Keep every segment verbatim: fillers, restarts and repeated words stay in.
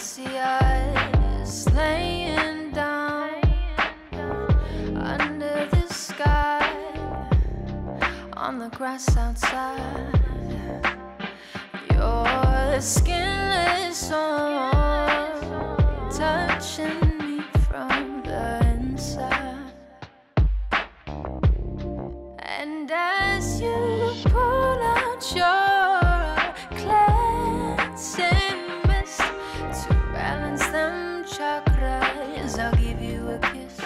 see us laying down under the sky on the grass outside. Your skin is on, touching me from the inside. And as you pull out your cleansing mist to balance them chakras, I'll give you a kiss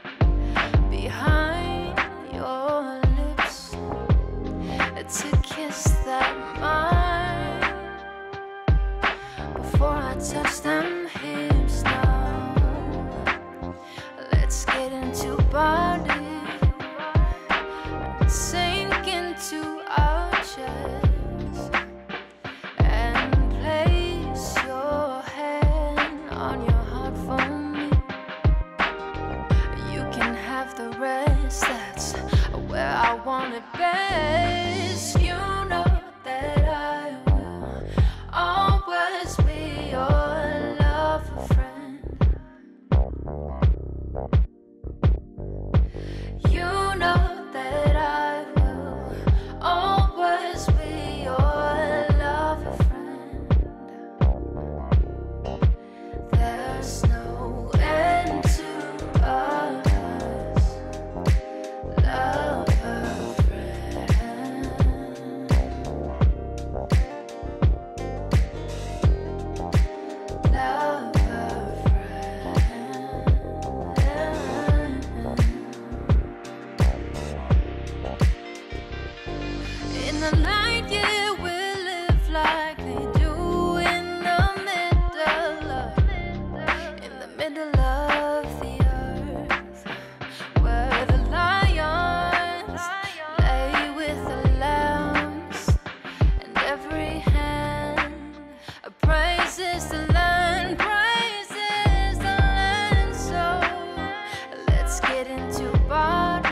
behind your lips. It's a kiss that mine before I touch them hips now. Let's get into body, sink into our chest, and place your hand on your heart for me. You can have the rest, that's where I want it best. You know that I will always be your lover friend. You know that I will always be your lover friend. There's no end to us, lover friend. Lover friend. In the night, yeah, we live like they do in the middle of, in the middle of the earth, where the lions lay with the lambs, and every hand praises the land, praises the land. So let's get into body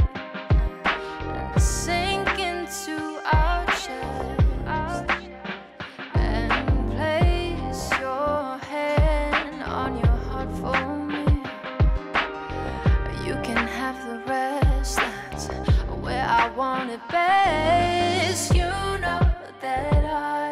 and sink into our chest, and place your hand on your heart for me. You can have the rest, that's where I want it best. You know that I